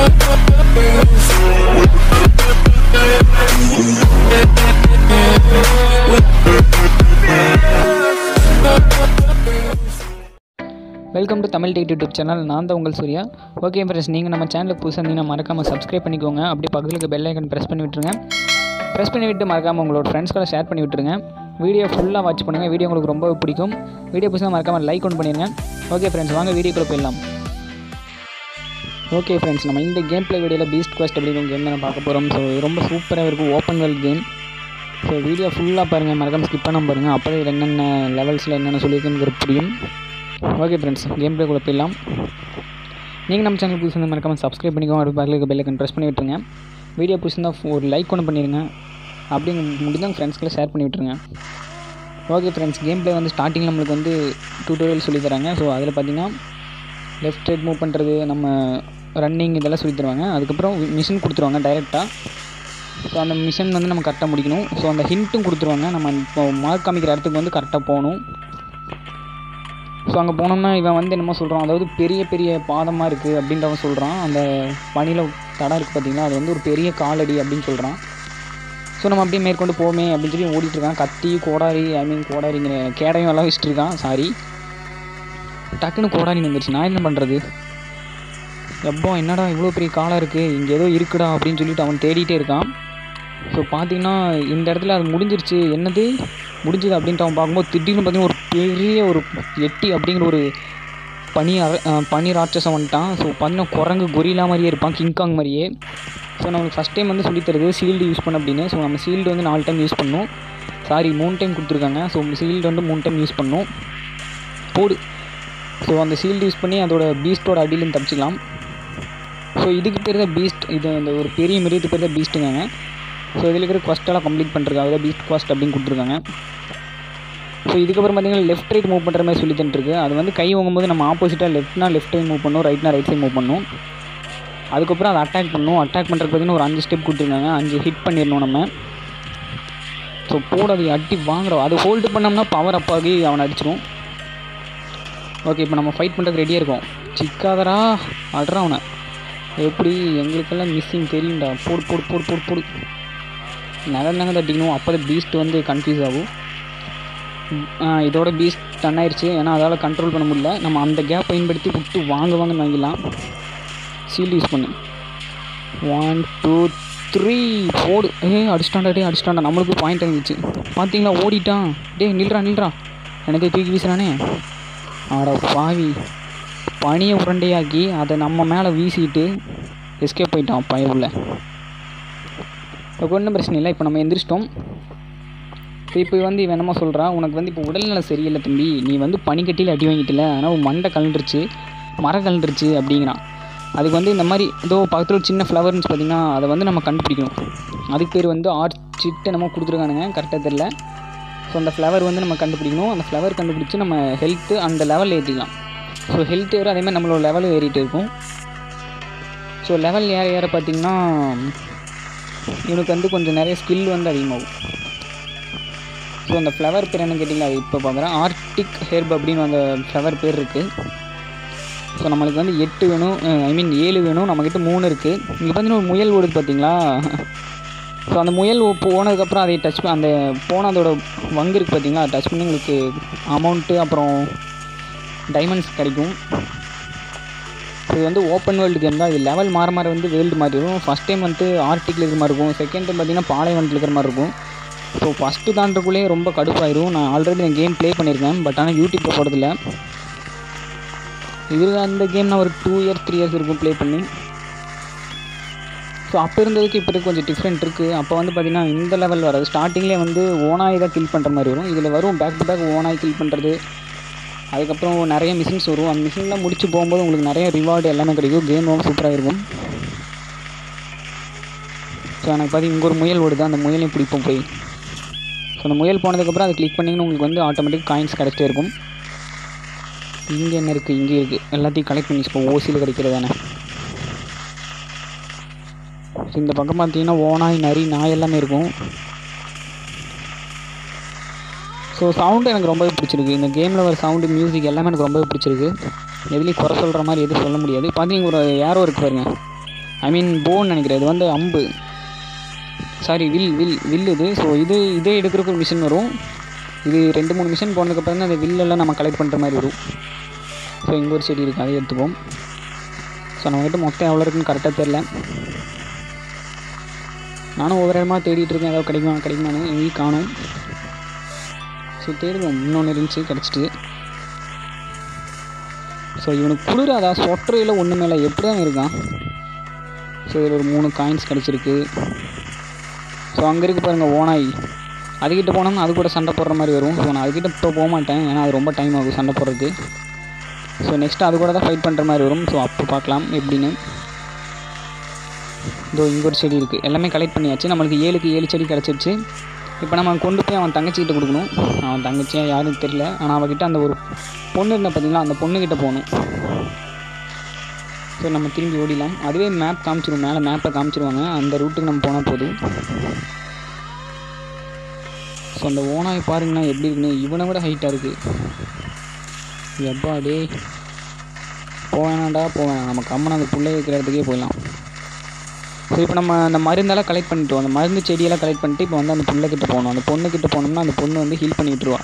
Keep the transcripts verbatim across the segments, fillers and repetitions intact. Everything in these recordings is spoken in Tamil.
Welcome to Tamil tech YouTube channel. நான் தான் உங்கள் சூர்யா. ஓகே ஃப்ரெண்ட்ஸ், நீங்கள் நம்ம சேனலுக்கு புதுசாக இருந்தீங்கன்னா மறக்காமல் சப்ஸ்கிரைப் பண்ணிக்கோங்க. அப்படியே பக்கத்துக்கு பெல் ஐக்கன் ப்ரெஸ் பண்ணி விட்டுருங்க. ப்ரெஸ் பண்ணி விட்டு மறக்காமல் உங்களோட ஃப்ரெண்ட்ஸ்களை ஷேர் பண்ணி விட்டுருங்க. வீடியோ ஃபுல்லாக வாட்ச் பண்ணுங்கள். வீடியோ உங்களுக்கு ரொம்ப பிடிக்கும். வீடியோ புதுசாக மறக்காமல் லைக் ஒன்று பண்ணிடுங்க. ஓகே ஃப்ரெண்ட்ஸ், வாங்க வீடியோக்குள்ளே போயிடலாம். ஓகே ஃப்ரெண்ட்ஸ், நம்ம இந்த கேம் பிளே வீடியோவில் பீஸ்ட் குவெஸ்ட் அப்படின்னு கேம் தான் பார்க்க போகிறோம். ஸோ இது ரொம்ப சூப்பராக இருக்கும், open world game. So video ஃபுல்லாக பாருங்கள், மறக்காமல் ஸ்கிப் பண்ணாமல் பாருங்கள். அப்போ இதில் என்னென்ன லெவல்ஸில் என்னென்ன சொல்லியிருக்குங்கிறது புரியும். ஓகே ஃப்ரெண்ட்ஸ், கேம் பிளே கூட போயிடலாம். நீங்கள் நம்ம சேனல் புதுசு மறக்காமல் சப்ஸ்கிரைப் பண்ணிக்கோங்க. அப்படி பக்கத்துக்கு பெல் ஐக்கன் ப்ரெஸ் பண்ணி விட்டுருங்க. வீடியோ புதுசுந்தான் ஒரு லைக் ஒன்று பண்ணிடுங்க. அப்படி முடிஞ்சால் ஃப்ரெண்ட்ஸ்களை ஷேர் பண்ணி விட்டுருங்க. ஓகே ஃப்ரெண்ட்ஸ், கேம் பிளே வந்து ஸ்டார்டிங்கில் நம்மளுக்கு வந்து டியூட்டோரியல் சொல்லி தராங்க. ஸோ அதில் பார்த்திங்கன்னா லெஃப்ட் ரைட் மூவ் பண்ணுறது, நம்ம ரன்னிங் இதெல்லாம் சொல்லி தருவாங்க. அதுக்கப்புறம் மிஷின் கொடுத்துருவாங்க டைரெக்டாக. ஸோ அந்த மிஷன் வந்து நம்ம கரெக்டாக முடிக்கணும். ஸோ அந்த ஹிண்ட்டும் கொடுத்துருவாங்க. நம்ம இப்போ மார்க் காமிக்கிற இடத்துக்கு வந்து கரெக்டாக போகணும். ஸோ அங்கே போனோம்னா இவன் வந்து என்னமோ சொல்கிறான், அதாவது பெரிய பெரிய பாதமாக இருக்குது அப்படின்றவன் சொல்கிறான். அந்த பனியில் தடம் இருக்குது பார்த்திங்களா, அது வந்து ஒரு பெரிய காலடி அப்படின்னு சொல்கிறான். ஸோ நம்ம அப்படியே மேற்கொண்டு போமே அப்படின்னு சொல்லி ஓடிட்டுருக்கான். கத்தி கோடாரி, ஐ மீன் கோடாரிங்கிற கேடையும் எல்லாம் வச்சுட்டு இருக்கான். சாரி, டக்குன்னு கோடாரின்னு வந்துருச்சு. நான் என்ன பண்ணுறது, எப்போ என்னடா இவ்வளோ பெரிய காலம் இருக்குது, இங்கே ஏதோ இருக்குடா அப்படின்னு சொல்லிட்டு அவன் தேடிட்டே இருக்கான். ஸோ பார்த்திங்கன்னா இந்த இடத்துல அது முடிஞ்சிருச்சு. என்னது முடிஞ்சுது அப்படின்ட்டு அவன் பார்க்கும்போது திடீர்னு பார்த்திங்கன்னா ஒரு பெரிய ஒரு எட்டி அப்படிங்கிற ஒரு பனி பனி ராட்சசம் வந்துட்டான். ஸோ பார்த்திங்கன்னா குரங்கு கொரிலா மாதிரியே இருப்பான், கிங்காங் மாதிரியே. ஸோ நம்மளுக்கு ஃபஸ்ட் டைம் வந்து சொல்லித்தருது சீல்டு யூஸ் பண்ண அப்படின்னு. ஸோ நம்ம சீல்டு வந்து நாலு டைம் யூஸ் பண்ணணும். சாரி, மூணு டைம் கொடுத்துருக்காங்க. ஸோ சீல்டு வந்து மூணு டைம் யூஸ் பண்ணணும். போடு. ஸோ அந்த சீல்டு யூஸ் பண்ணி அதோட பீஸ்ட்டோட அடியிலேருந்து தப்பிச்சிக்கலாம். ஸோ இதுக்கு பேர் தான் பீஸ்ட். இது அந்த ஒரு பெரிய மிருகத்துக்கு பேர் தான் பீஸ்ட்டுங்க. ஸோ இதில் இருக்கிற குவஸ்ட்டெல்லாம் கம்ப்ளீட் பண்ணிருக்காங்க. அதாவது பீஸ்ட் குவஸ்ட் அப்படின்னு கொடுத்துருக்காங்க. ஸோ இதுக்கப்புறம் பார்த்திங்கன்னா லெஃப்ட் ரைட் மூவ் பண்ணுற மாதிரி சொல்லி தந்துருக்கு. அது வந்து கை வாங்கும்போது நம்ம ஆப்போசிட்டாக லெஃப்ட்னா லெஃப்ட் சைட் மூவ் பண்ணணும், ரைட்னா ரைட் சைட் மூவ் பண்ணணும். அதுக்கப்புறம் அதை அட்டாக் பண்ணணும். அட்டாக் பண்ணுறதுக்கு பார்த்திங்கன்னா ஒரு அஞ்சு ஸ்டெப் கொடுத்துருக்காங்க. அஞ்சு ஹிட் பண்ணிடணும் நம்ம. ஸோ போட அதை அடி வாங்குறோம். அது ஹோல்டு பண்ணோம்னா பவர் அப் ஆகி அவனை அடிச்சிடும். ஓகே, இப்போ நம்ம ஃபைட் பண்ணுறதுக்கு ரெடியாக இருக்கோம். சிக்காதரா அடுறா அவனை. எப்படி எங்களுக்கெல்லாம் மிஸ்ஸிங் தெரியும்டா. போடு போடு போடு போடு போடு நகர் நகர் தட்டிக்கணும். அப்போ தான் பீஸ்ட் வந்து கன்ஃபியூஸ் ஆகும். இதோட பீஸ்ட் டன் ஆயிடுச்சு. ஏன்னா அதால் கண்ட்ரோல் பண்ண முடியல. நம்ம அந்த கேப் பயன்படுத்தி விட்டு வாங்க வாங்க வாங்கிடலாம். சீல்டு யூஸ் பண்ணு. ஒன் டூ த்ரீ போடு. ஏ அடிச்சிட்டாண்டா, டே அடிச்சிட்டாண்டா. நம்மளுக்கு பாயிண்ட் ஆகிடுச்சு. பார்த்தீங்களா, ஓடிட்டான். டே நில்றா நில்றா, எனக்கு தூக்கி வீசுறானே. ஆடா பாவி, பனியை உருண்டையாக்கி அதை நம்ம மேலே வீசிட்டு எஸ்கேப் போயிட்டான் பய உள்ள. இப்போ ஒன்றும் பிரச்சனை இல்லை. இப்போ நம்ம எந்திரிச்சிட்டோம். இப்போ இப்போ வந்து இவன் என்னமோ சொல்கிறான், உனக்கு வந்து இப்போ உடல்நிலை சரியில்லை தம்பி, நீ வந்து பனிக்கட்டியில் அடி வாங்கிட்டில, ஆனால் உன் மண்டை கலண்டுருச்சு, மரம் கலண்டுருச்சு அப்படிங்கிறான். அதுக்கு வந்து இந்த மாதிரி ஏதோ பக்கத்தில் ஒரு சின்ன ஃப்ளவர்னு பார்த்திங்கன்னா அதை வந்து நம்ம கண்டுபிடிக்கணும். அதுக்கு பேர் வந்து ஆர்ச்சிட்டு நம்ம கொடுத்துருக்கானுங்க, கரெக்டாக தெரில. ஸோ அந்த ஃப்ளவர் வந்து நம்ம கண்டுபிடிக்கணும். அந்த ஃப்ளவர் கண்டுபிடிச்சி நம்ம ஹெல்த்து அந்த லெவலில் ஏற்றிக்கலாம். ஸோ ஹெல்த் ஏறும், அதேமாதிரி நம்மளோட லெவலும் ஏறிட்டு இருக்கும். ஸோ லெவல் ஏற ஏற பார்த்திங்கன்னா இவனுக்கு வந்து கொஞ்சம் நிறைய ஸ்கில் வந்து அதிகமாகும். ஸோ அந்த ஃப்ளவர் பேர் என்னன்னு கேட்டிங்களா, அது இப்போ பார்க்குறேன். ஆர்டிக் ஹெர்ப் அப்படின்னு அந்த ஃப்ளவர் பேர் இருக்குது. ஸோ நம்மளுக்கு வந்து எட்டு வேணும், ஐ மீன் ஏழு வேணும். நம்மக்கிட்ட மூணு இருக்குது. இங்கே பார்த்தீங்கன்னா ஒரு முயல் ஓடுது பார்த்திங்களா. ஸோ அந்த முயல் போனதுக்கப்புறம் அதை டச் பண்ண அந்த போன அதோட வங்கு இருக்குது பார்த்திங்களா, டச் பண்ணி உங்களுக்கு அமௌண்ட்டு அப்புறம் டைமண்ட்ஸ் கிடைக்கும். இது வந்து ஓப்பன் வேர்ல்டு கேம் தான். இது லெவல் மாற மாற வந்து வேர்ல்டு மாதிரி இருக்கும். ஃபஸ்ட் டைம் வந்து ஆர்டிக்கில் இருக்கிற மாதிரி இருக்கும். செகண்ட் டைம் பார்த்திங்கன்னா பாலைவனத்தில் இருக்கிற மாதிரி இருக்கும். ஸோ ஃபஸ்ட்டு தாண்டக்குள்ளேயே ரொம்ப கடுப்பாயிரும். நான் ஆல்ரெடி இந்த கேம் ப்ளே பண்ணியிருக்கேன், பட் ஆனால் யூடியூப்பில் போடுறதில்ல. இது அந்த கேம் நான் ஒரு டூ இயர்ஸ் த்ரீ இயர்ஸ் இருக்கும் ப்ளே பண்ணி. ஸோ அப்போ இருந்ததுக்கு இப்போ கொஞ்சம் டிஃப்ரெண்ட் இருக்குது. அப்போ வந்து பார்த்திங்கன்னா இந்த லெவல் வராது. ஸ்டார்டிங்லேயே வந்து ஓனாய் தான் கில் பண்ணுற மாதிரி வரும். இதில் வரும் பேக் டு பேக் ஓனாய் கில் பண்ணுறது. அதுக்கப்புறம் நிறைய மிஷின்ஸ் வரும். அந்த மிஷின்லாம் முடிச்சு போகும்போது உங்களுக்கு நிறைய ரிவார்டு எல்லாமே கிடைக்கும். கேம் ரொம்ப சூப்பராக இருக்கும். ஸோ எனக்கு பார்த்திங்க இங்கே ஒரு முயல் ஓடுது. அந்த முயலையும் பிடிப்போம் போய். ஸோ அந்த முயல் போனதுக்கப்புறம் அதை கிளிக் பண்ணிங்கன்னா உங்களுக்கு வந்து ஆட்டோமேட்டிக் காயின்ஸ் கிடைச்சிட்டே இருக்கும். இங்கே என்ன இருக்குது, இங்கே இருக்குது, எல்லாத்தையும் கலெக்ட் பண்ணி வச்சுப்போம். ஓசியில் கிடைக்கிறது தானே. ஸோ இந்த பக்கம் பார்த்திங்கன்னா ஓனாய் நரி நாய் எல்லாமே இருக்கும். ஸோ சவுண்டு எனக்கு ரொம்பவே பிடிச்சிருக்கு. இந்த கேமில் வர சவுண்டு மியூசிக் எல்லாமே எனக்கு ரொம்பவே பிடிச்சிருக்கு. எதுலேயும் குறை சொல்கிற மாதிரி எதுவும் சொல்ல முடியாது. பார்த்தீங்கன்னா ஒரு ஏரோ இருக்குது பாருங்கள். ஐ மீன் போன்னு நினைக்கிறேன். இது வந்து அம்பு, சாரி வில் வில் வில் இது. ஸோ இது இதே எடுக்கிறதுக்கு ஒரு மிஷின் வரும். இது ரெண்டு மூணு மிஷின் போனதுக்கப்புறம் தான் அந்த வில்லெல்லாம் நம்ம கலெக்ட் பண்ணுற மாதிரி வரும். ஸோ இங்கே ஒரு செடி இருக்குது, அதை எடுத்துப்போம். ஸோ நம்மக்கிட்ட மொத்தம் எவ்வளோ இருக்குன்னு கரெக்டாக தெரில. நானும் ஒவ்வொரு இடமா தேடிட்டு இருக்கேன், ஏதாவது கிடைக்குமா கிடைக்குமான்னு. எங்கேயும் காணும். ஸோ தேடுவோம். இன்னொன்று இருந்துச்சு, கிடச்சிட்டு. ஸோ இவனுக்கு குளிராதா, சொட்டரையில் ஒன்று மேலே எப்படி தான் இருக்கான். ஸோ இதில் ஒரு மூணு காயின்ஸ் கிடச்சிருக்கு. ஸோ அங்கே இருக்குது பாருங்கள் ஓனாய், அதுக்கிட்ட போனோம்னா அது கூட சண்டை போடுற மாதிரி வரும். ஸோ நான் அதுக்கிட்ட இப்போ போக மாட்டேன், ஏன்னா அது ரொம்ப டைம் ஆகும் சண்டை போடுறதுக்கு. ஸோ நெக்ஸ்ட்டு அது கூட தான் ஃபைட் பண்ணுற மாதிரி வரும். ஸோ அப்போ பார்க்கலாம் எப்படின்னு. இதோ இங்கே ஒரு செடி இருக்குது, எல்லாமே கலெக்ட் பண்ணியாச்சு. நம்மளுக்கு ஏழுக்கு ஏழு செடி கிடச்சிருச்சு. இப்போ நம்ம கொண்டு போய் அவன் தங்கச்சிக்கிட்ட கொடுக்கணும். அவன் தங்கச்சியாக யாரும் தெரியல, ஆனால் அவகிட்ட அந்த ஒரு பொண்ணு இருந்தால் பார்த்தீங்களா, அந்த பொண்ணுக்கிட்ட போகணும். ஸோ நம்ம திரும்பி ஓடிடலாம். அதுவே மேப் காமிச்சிடும், மேலே மேப்பை காமிச்சிடுவாங்க. அந்த ரூட்டுக்கு நம்ம போனால் போதும். ஸோ அந்த ஓனாய் பாருங்கண்ணா எப்படி இருக்குன்னு, இவனை விட ஹைட்டாக இருக்குது. எப்பா டே போவேணாண்டா போவேணாம், நம்ம கம்மன் அந்த புள்ளை வைக்கிற இடத்துக்கே போயிடலாம். ஸோ இப்போ நம்ம அந்த மருந்தெல்லாம் கலெக்ட் பண்ணிட்டோம், அந்த மருந்து செடியெல்லாம் கலெக்ட் பண்ணிட்டு இப்போ வந்து அந்த புள்ளைக்கிட்ட போகணும். அந்த பொண்ணுக்கிட்ட போனோம்னா அந்த பொண்ணு வந்து ஹீல் பண்ணி விட்டுருவா.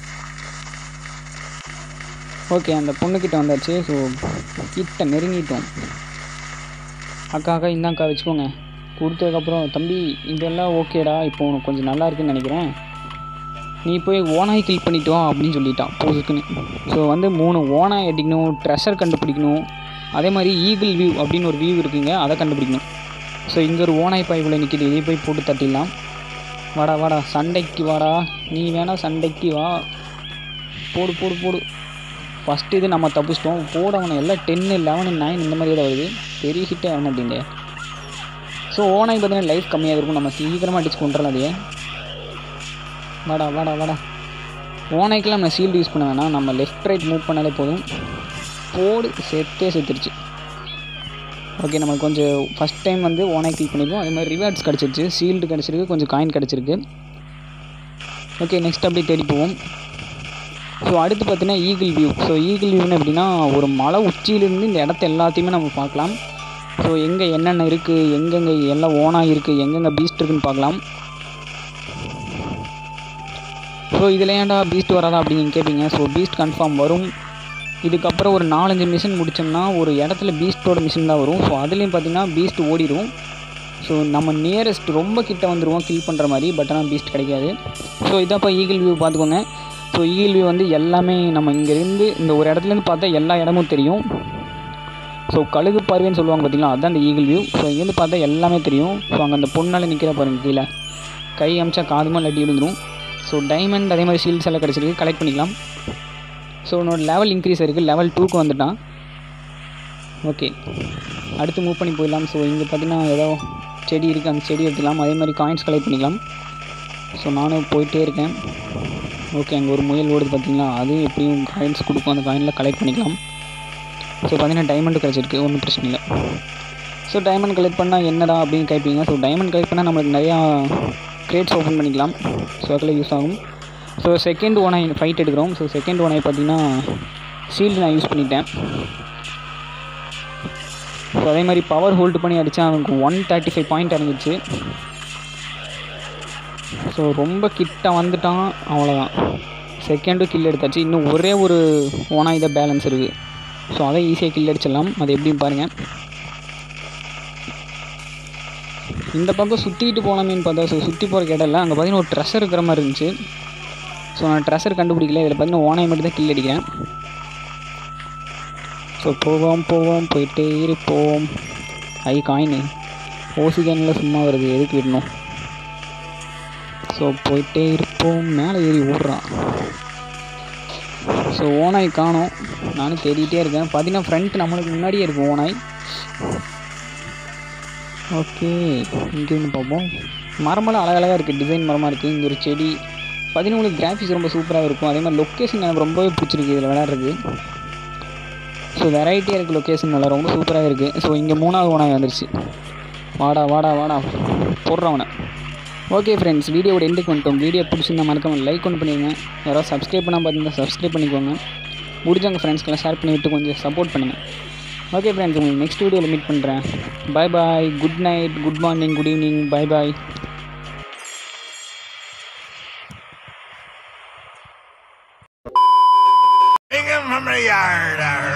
ஓகே, அந்த பொண்ணுக்கிட்ட வந்தாச்சு. ஸோ கிட்ட நெருங்கிட்டோம். அக்கா அக்கா இந்தாக்கா வச்சுக்கோங்க. கொடுத்ததுக்கப்புறம் தம்பி இதெல்லாம் ஓகேடா, இப்போ உனக்கு கொஞ்சம் நல்லா இருக்குன்னு நினைக்கிறேன், நீ போய் ஓனாய் கில் பண்ணிட்டோம் அப்படின்னு சொல்லிட்டான் போதுக்குன்னு. ஸோ வந்து மூணு ஓனாய் அடிக்கணும், ட்ரெஷர் கண்டுபிடிக்கணும், அதே மாதிரி ஈகிள் வியூ அப்படின்னு ஒரு வியூ இருக்குங்க, அதை கண்டுபிடிக்கணும். ஸோ இங்கே ஒரு ஓனாய் பாய்க்குள்ளே நிற்கிது, இதை போய் போட்டு தட்டிடலாம். வாடா வாடா சண்டைக்கு வாடா, நீ வேணா சண்டைக்கு வா, போடு போடு போடு. ஃபஸ்ட்டு இது நம்ம தப்பிச்சிட்டோம். போட அவனை எல்லாம் டென்னு லெவனு நைன் இந்த மாதிரி தான் வருது, பெரிய ஹிட்டே ஆக மாட்டேங்க. ஸோ ஓனாய் பார்த்தீங்கன்னா லைஃப் கம்மியாக இருக்கும், நம்ம சீக்கிரமாக அடிச்சு கொண்டுறலாம். அதையே வாடா வாடா வாடா. ஓனாய்க்கெலாம் நம்ம ஷீல்டு யூஸ் பண்ண வேணாம், நம்ம லெஃப்ட் ரைட் மூவ் பண்ணாலே போதும். போடு, செத்தே செத்துருச்சு. ஓகே, நமக்கு கொஞ்சம் ஃபஸ்ட் டைம் வந்து ஓனாய் கில் பண்ணியிருக்கோம். அதே மாதிரி ரிவார்ட்ஸ் கிடச்சிருச்சு, ஷீல்டு கிடச்சிருக்கு, கொஞ்சம் காயின் கிடச்சிருக்கு. ஓகே, நெக்ஸ்ட் அப்படியே தேடி போவோம். ஸோ அடுத்து பார்த்தீங்கன்னா ஈகிள் வியூ. ஸோ ஈகிள் வியூன்னு எப்படின்னா, ஒரு மலை உச்சியிலேருந்து இந்த இடத்த எல்லாத்தையுமே நம்ம பார்க்கலாம். ஸோ எங்கே என்னென்ன இருக்குது, எங்கெங்கே எல்லாம் ஓனாக இருக்குது, எங்கெங்கே பீஸ்ட் இருக்குதுன்னு பார்க்கலாம். ஸோ இதில் ஏன்டா பீஸ்ட் வராதா அப்படின்னு நீங்கள் கேட்பீங்க. ஸோ பீஸ்ட் கன்ஃபார்ம் வரும். இதுக்கப்புறம் ஒரு நாலஞ்சு மிஷின் முடித்தோம்னா ஒரு இடத்துல பீஸ்ட்டோட மிஷின் தான் வரும். ஸோ அதுலேயும் பார்த்திங்கன்னா பீஸ்ட் ஓடிடும். ஸோ நம்ம நியரஸ்ட் ரொம்ப கிட்ட வந்துடுவோம் கில் பண்ணுற மாதிரி, பட் ஆனால் பீஸ்ட் கிடைக்காது. ஸோ இதாப்பா ஈகிள் வியூ பார்த்துக்கோங்க. ஸோ ஈகிள் வியூ வந்து எல்லாமே நம்ம இங்கேருந்து இந்த ஒரு இடத்துலேருந்து பார்த்தா எல்லா இடமும் தெரியும். ஸோ கழுகு பார்வைன்னு சொல்லுவாங்க பார்த்தீங்களா, அதுதான் அந்த ஈகிள் வியூ. ஸோ இங்கேருந்து பார்த்தா எல்லாமே தெரியும். ஸோ அங்கே அந்த பொண்ணால் நிற்கிற பாருங்கள், கீழே கை அமிச்சா காதுமா லட்டி விழுந்துடும். ஸோ டைமண்ட் அதே மாதிரி ஷீல்ட்ஸ் எல்லாம் கிடச்சிருக்கு, கலெக்ட் பண்ணிக்கலாம். ஸோ உன்னோட லெவல் இன்க்ரீஸ் இருக்குது, லெவல் டூக்கு வந்துட்டான். ஓகே, அடுத்து மூவ் பண்ணி போயிடலாம். ஸோ இங்கே பார்த்தீங்கன்னா ஏதோ செடி இருக்குது, அந்த செடி எடுத்துக்கலாம். அதே மாதிரி காயின்ஸ் கலெக்ட் பண்ணிக்கலாம். ஸோ நானும் போயிட்டே இருக்கேன். ஓகே, அங்கே ஒரு முயல் ஓடுது பார்த்தீங்களா, அதுவும் எப்படியும் காயின்ஸ் கொடுக்கும், அந்த காயினில் கலெக்ட் பண்ணிக்கலாம். ஸோ பார்த்தீங்கன்னா டைமண்ட் கிடச்சிருக்கு, ஒன்றும் பிரச்சனை இல்லை. ஸோ டைமண்ட் கலெக்ட் பண்ணால் என்னடா அப்படின்னு கேட்பீங்க. ஸோ டைமண்ட் கலெக்ட் பண்ணால் நம்மளுக்கு நிறையா கிரேட்ஸ் ஓப்பன் பண்ணிக்கலாம். ஸோ அதில் யூஸ் ஆகும். ஸோ செகண்ட் ஓனாய் ஃபைட் எடுக்கிறோம். ஸோ செகண்ட் ஓனாய் பார்த்தீங்கன்னா ஷீல்டு நான் யூஸ் பண்ணிட்டேன். ஸோ அதே மாதிரி பவர் ஹோல்டு பண்ணி அடித்தா அவனுக்கு ஒன் தேர்ட்டி ஃபைவ் பாயிண்ட் இறங்கிடுச்சு. ஸோ ரொம்ப கிட்ட வந்துட்டான், அவ்வளோதான். செகண்டும் கில் எடுத்தாச்சு. இன்னும் ஒரே ஒரு ஓனாய் தான் பேலன்ஸ் இருக்குது. ஸோ அதை ஈஸியாக கில் அடிச்சிடலாம். அது எப்படின்னு பாருங்கள். இந்த பக்கம் சுற்றிக்கிட்டு போனோமேன்னு பார்த்தா, ஸோ சுற்றி போகிற இடம் இல்லை, அங்கே பார்த்தீங்கன்னா ஒரு ட்ரெஷர் இருக்கிற மாதிரி இருந்துச்சு. ஸோ நான் ட்ரெஷர் கண்டுபிடிக்கல, இதில் பார்த்தீங்கன்னா ஓனாய் மட்டும் தான் கில் அடிக்கிறேன். ஸோ போவோம் போவோம் போயிட்டே இருப்போம். ஐ காயின் ஓசிகனில் சும்மா வருது, எதுக்கு விடணும். ஸோ போயிட்டே இருப்போம். மேலே ஏறி ஓடுறான். ஸோ ஓனாய் காணோம், நானும் தேடிகிட்டே இருக்கேன். பார்த்தீங்கன்னா ஃப்ரண்ட் நம்மளுக்கு முன்னாடியே இருக்கும் ஓனாய். ஓகே, இங்கேருந்து பார்ப்போம். மரமெல்லாம் அழகழகாக இருக்குது, டிசைன் மரமாக இருக்குது. இங்கே ஒரு செடி பார்த்தீங்கன்னா உங்களுக்கு கிராஃபிக்ஸ் ரொம்ப சூப்பராக இருக்கும். அதே மாதிரி லொக்கேஷன் எனக்கு ரொம்பவே பிடிச்சிருக்கு இதில் விளையாடுறது. ஸோ வெரைட்டியாக இருக்குது லொக்கேஷன், நல்லா ரொம்ப சூப்பராக இருக்குது. ஸோ இங்கே மூணாவது ஓனாய் வந்துருச்சு. வாடா வாடா வாடா போடுறவனை. ஓகே ஃப்ரெண்ட்ஸ், வீடியோவோட எண்டுக்கு வந்துட்டோம். வீடியோ பிடிச்சிருந்தா மறக்காம லைக் ஒன்று பண்ணிடுங்க. யாராவது சப்ஸ்கிரைப் பண்ணால் பார்த்தீங்கன்னா சப்ஸ்கிரைப் பண்ணிக்கோங்க. முடிஞ்சவங்க ஃப்ரெண்ட்ஸ்க்கெல்லாம் ஷேர் பண்ணி விட்டு கொஞ்சம் சப்போர்ட் பண்ணுங்கள். ஓகே ஃப்ரெண்ட்ஸ், உங்களுக்கு நெக்ஸ்ட் வீடியோவில் மீட் பண்ணுறேன். Bye bye, good night, good morning, good evening, bye bye. Bring him from the yard.